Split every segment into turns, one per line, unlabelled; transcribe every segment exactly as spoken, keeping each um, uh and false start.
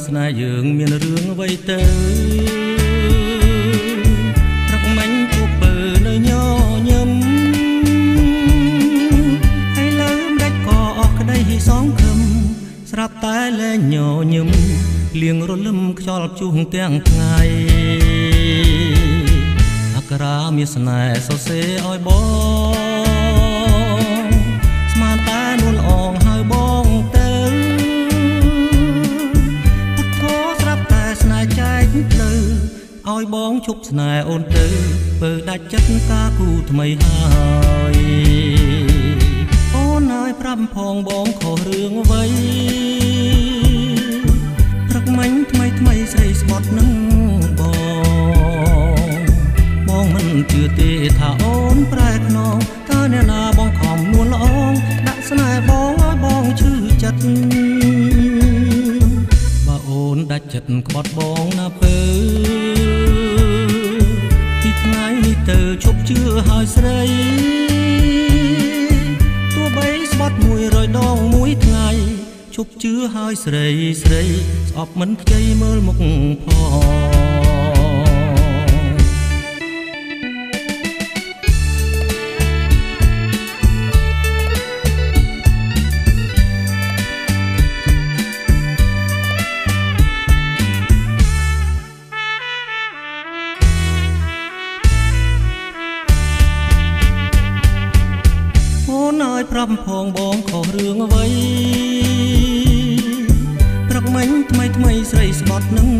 ស្នេហ៍យើងមានរឿងអ្វីទៅព្រឹកមិញពុកពើនៅញញឹមហើយលើមដាច់ក៏អស់ក្តីសងខឹមស្រាប់តែលែងញញឹមលៀងរលឹមខ្យល់ជួងទាំងថ្ងៃអក្រាមានស្នេហ៍សរសេរឲ្យបងស្មានតែនួនអងហើយបងទៅពុតក៏ស្រាប់តែស្នេហ៍ចែកផ្លូវឲ្យបងជប់ស្នេហ៍អូនទៅពើដាច់ចិត្តការគូថ្មីហើយអូនហើយប្រាប់ផងបងខុសរឿងអ្វីព្រឹកមិញថ្មីថ្មីស្រីស្បត់នឹងបងបងមិនជឿទេថាអូនប្រែខ្នងតើអ្នកណាបងខំនួនល្អងដាក់ស្នេហ៍បងឲ្យបងឈឺចិត្តបើអូនដាច់ចិត្តក្បត់បងណាពើពីថ្ងៃនេះទៅឈប់ជឿហើយស្រីទោះបីស្បត់មួយរយដងមួយថ្ងៃឈប់ជឿហើយស្រីស្រីស្អប់មិនខ្ចីមើលមុខផងហើយប្រាប់ផងបងខុសរឿងអ្វីព្រឹកមិញថ្មីថ្មីស្រីស្បត់នឹង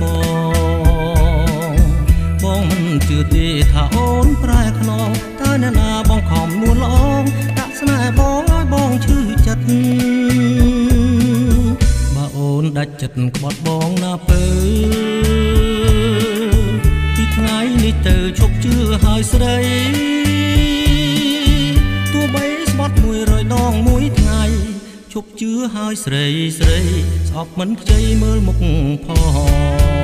បងបងមិនជឿទេថាអូនប្រែខ្នងតើអ្នកណាបងខំនួនល្អងដាក់ស្នេហ៍បងឲ្យបងឈឺចិត្តបើអូនដាច់ចិត្តក្បត់បងណាពើពីថ្ងៃនេះទៅឈប់ជឿហើយស្រីមួយរយដងមួយថ្ងៃឈប់ជឿហើយស្រីស្រីស្អប់មិនខ្ចីមើលមុខផង